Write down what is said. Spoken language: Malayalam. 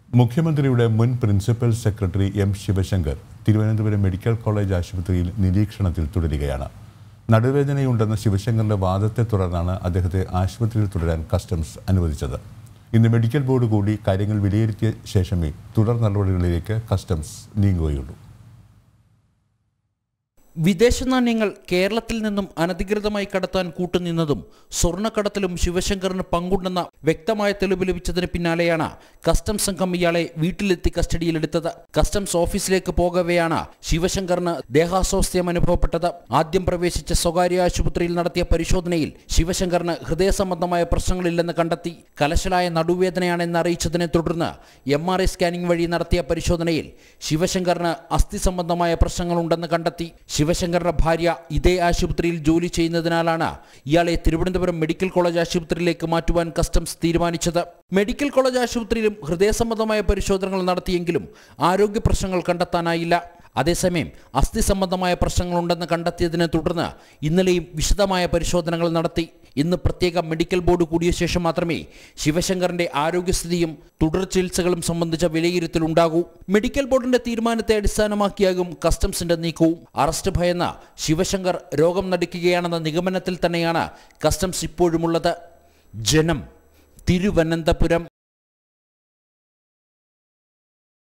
മുഖ്യമന്ത്രിയുടെ മുൻ principal secretary M Sivasankar Thiruvananthapuram medical college ആശുപത്രിയിൽ നിരീക്ഷണത്തിൽ തുടരുകയാണ്. നടുവേദനയുണ്ടെന്ന ശിവശങ്കറിന്റെ വാദത്തെ തുടർന്നാണ് അദ്ദേഹത്തെ ആശുപത്രിയിൽ തുടരാൻ കസ്റ്റംസ് അനുവദിച്ചത്. ഇന്ന് മെഡിക്കൽ ബോർഡ് കൂടി കാര്യങ്ങൾ വിലയിരുത്തിയ ശേഷമേ തുടർ നടപടികളിലേക്ക് കസ്റ്റംസ് നീങ്ങുകയുള്ളൂ. വിദേശ നാണ്യങ്ങൾ കേരളത്തിൽ നിന്നും അനധികൃതമായി കടത്താൻ കൂട്ടുനിന്നതും സ്വർണ്ണക്കടത്തിലും ശിവശങ്കറിന് പങ്കുണ്ടെന്ന വ്യക്തമായ തെളിവ് ലഭിച്ചതിന് പിന്നാലെയാണ് കസ്റ്റംസ് സംഘം ഇയാളെ വീട്ടിലെത്തി കസ്റ്റഡിയിലെടുത്തത്. കസ്റ്റംസ് ഓഫീസിലേക്ക് പോകവെയാണ് ശിവശങ്കറിന് ദേഹാസ്വാസ്ഥ്യം അനുഭവപ്പെട്ടത്. ആദ്യം പ്രവേശിച്ച സ്വകാര്യ ആശുപത്രിയിൽ നടത്തിയ പരിശോധനയിൽ ശിവശങ്കറിന് ഹൃദയ സംബന്ധമായ പ്രശ്നങ്ങളില്ലെന്ന് കണ്ടെത്തി. കലശലായ നടുവേദനയാണെന്ന് അറിയിച്ചതിനെ തുടർന്ന് MRI സ്കാനിംഗ് വഴി നടത്തിയ പരിശോധനയിൽ ശിവശങ്കറിന് അസ്ഥി സംബന്ധമായ പ്രശ്നങ്ങളുണ്ടെന്ന് കണ്ടെത്തി. ശിവശങ്കറിന്റെ ഭാര്യ ഇതേ ആശുപത്രിയിൽ ജോലി ചെയ്യുന്നതിനാലാണ് ഇയാളെ തിരുവനന്തപുരം മെഡിക്കൽ കോളേജ് ആശുപത്രിയിലേക്ക് മാറ്റുവാൻ കസ്റ്റംസ് തീരുമാനിച്ചത്. മെഡിക്കൽ കോളേജ് ആശുപത്രിയിലും ഹൃദയ സംബന്ധമായ പരിശോധനകൾ നടത്തിയെങ്കിലും ആരോഗ്യ പ്രശ്നങ്ങൾ കണ്ടെത്താനായില്ല. അതേസമയം അസ്ഥി സംബന്ധമായ പ്രശ്നങ്ങളുണ്ടെന്ന് കണ്ടെത്തിയതിനെ തുടർന്ന് ഇന്നലെയും വിശദമായ പരിശോധനകൾ നടത്തി. ഇന്ന് പ്രത്യേക മെഡിക്കൽ ബോർഡ് കൂടിയ ശേഷം മാത്രമേ ശിവശങ്കറിന്റെ ആരോഗ്യസ്ഥിതിയും തുടർ ചികിത്സകളും സംബന്ധിച്ച വിലയിരുത്തലുണ്ടാകൂ. മെഡിക്കൽ ബോർഡിന്റെ തീരുമാനത്തെ അടിസ്ഥാനമാക്കിയാകും കസ്റ്റംസിന്റെ നീക്കവും. അറസ്റ്റ് ഭയന്ന ശിവശങ്കർ രോഗം നടിക്കുകയാണെന്ന നിഗമനത്തിൽ തന്നെയാണ് കസ്റ്റംസ് ഇപ്പോഴുമുള്ളത്. ജനം, തിരുവനന്തപുരം.